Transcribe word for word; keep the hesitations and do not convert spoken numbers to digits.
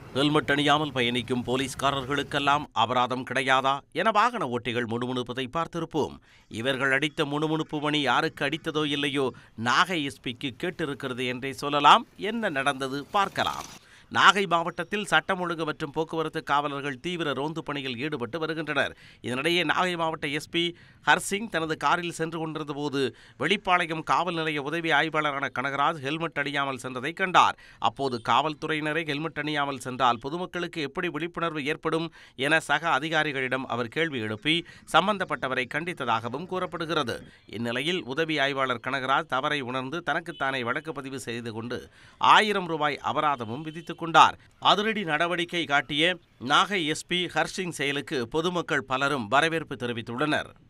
Helmet அணியாமல் பயணிக்கும் போலீஸ்காரர்களுக்கெல்லாம் அபராதம் கிடையாதா என வாகன ஓட்டிகள் முணுமுணுப்பதை பார்த்திருப்போம். இவர்கள் அடித்த முணுமுணுப்பு மணி யாருக்கு அடித்ததோ இல்லையோ நாகை எஸ்பிக்கு கேட்டிருக்கிறது என்றே சொல்லலாம். என்ன நடந்தது பார்க்கலாம். நாகை மாவட்டத்தில் சட்டம் ஒழுங்கு மற்றும் போக்குவரத்து காவலர்கள் தீவிர ரோந்து பணியில் ஈடுபட்டு வருகின்றனர். இதனிடையே நாகை மாவட்ட எஸ்பி ஹர்சிங் தனது காரில் சென்று கொண்டிருந்த போது வெளிப்பாளையம் காவல் நிலைய உதவி ஆய்வாளரான கனகராஜ் ஹெல்மெட் அணியாமல் சென்றதை கண்டார். அப்போது காவல்துறையினரை ஹெல்மெட் அணியாமல் சென்றால் பொதுமக்களுக்கு எப்படி விழிப்புணர்வு ஏற்படும் என சக அதிகாரிகளிடம் அவர் கேள்வி எழுப்பி சம்பந்தப்பட்டவரை கண்டித்ததாகவும் கூறப்படுகிறது. இந்நிலையில் உதவி ஆய்வாளர் கனகராஜ் தவறை உணர்ந்து தனக்குத்தானே வழக்கு பதிவு செய்து கொண்டு ஆயிரம் ரூபாய் அபராதமும் விதித்துக் கொண்டார். அதிரடி நடவடிக்கை காட்டிய நாகை எஸ்பி ஹர்சிங் செயலுக்கு பொதுமக்கள் பலரும் வரவேற்பு தெரிவித்துள்ளனர்.